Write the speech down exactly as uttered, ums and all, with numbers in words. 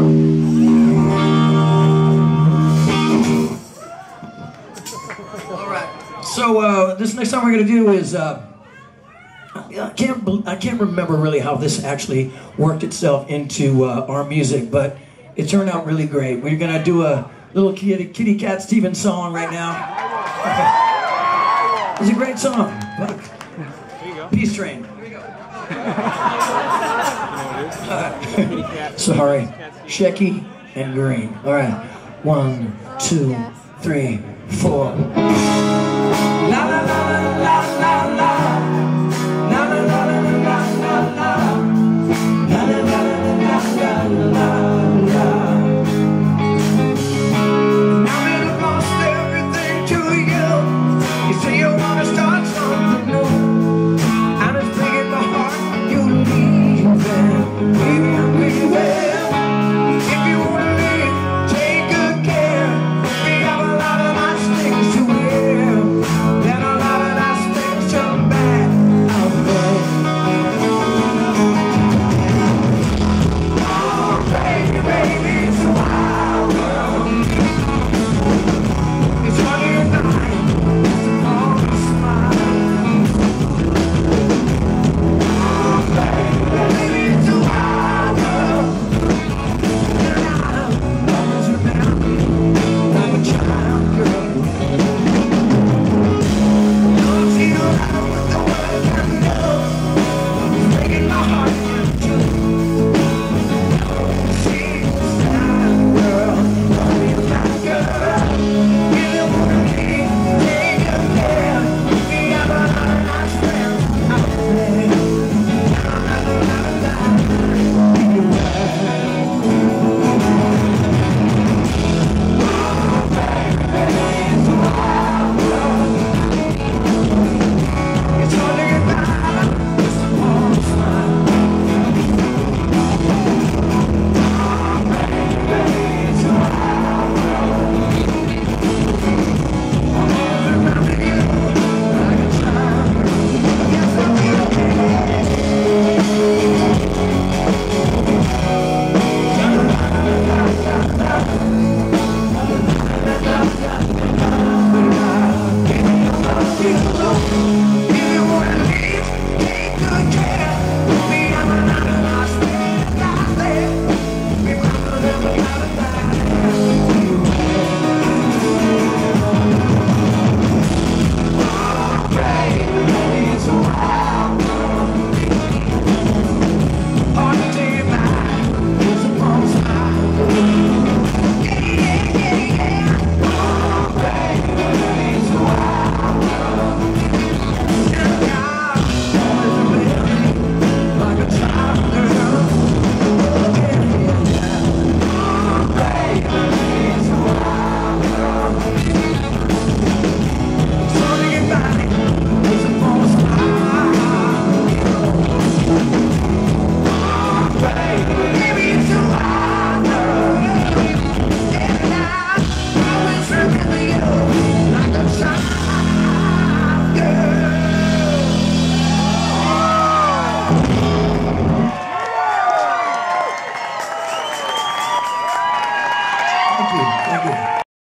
So uh, this next song we're going to do is, uh, I can't I can't remember really how this actually worked itself into uh, our music, but it turned out really great. We're going to do a little kitty, kitty Cat Stevens song right now. It's a great song. Peace Train. Here we go. uh, sorry. Shecky and Green. All right. One, two, three, four.